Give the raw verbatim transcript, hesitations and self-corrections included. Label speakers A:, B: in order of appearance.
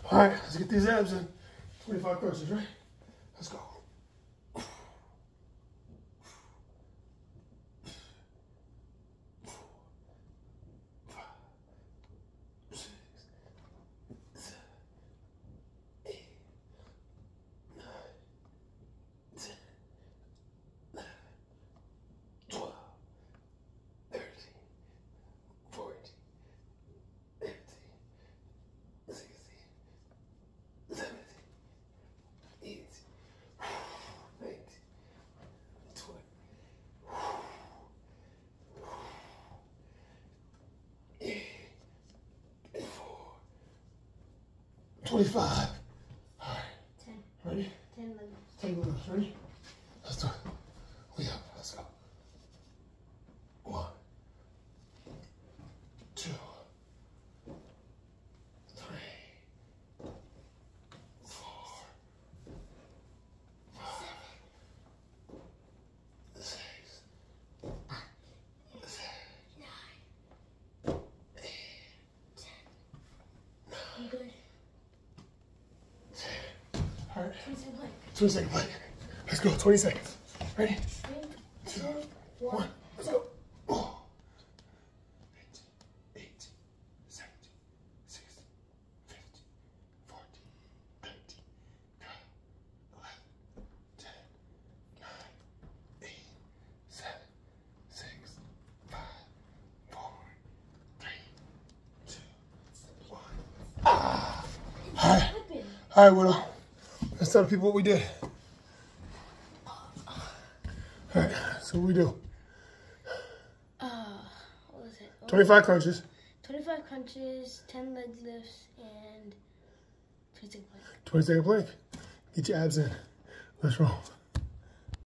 A: All right, let's get these abs in. twenty-five crunches, right? Let's go. twenty-five. All right. ten. Ready? ten limits. ten limits. Ready? Let's do it. We up. Let's go. One. Two. Three. Four. Five. Six. Seven. Nine. Eight. Ten. I'm good. All right. twenty second plank. Let's go. twenty seconds. Ready? Three, two, one. Let's go. Oh. eight, seventeen, sixteen, fifteen, fourteen, thirteen, twelve, eleven, ten, nine, eight, seven, six, five, four, three, two, one. Ah. All right. All right, Widow. Let's tell the people what we did. All right, so what we do?
B: Uh, what was it? What
A: twenty-five crunches.
B: twenty-five crunches, ten leg lifts, and twenty second plank.
A: twenty second plank. Get your abs in. Let's roll.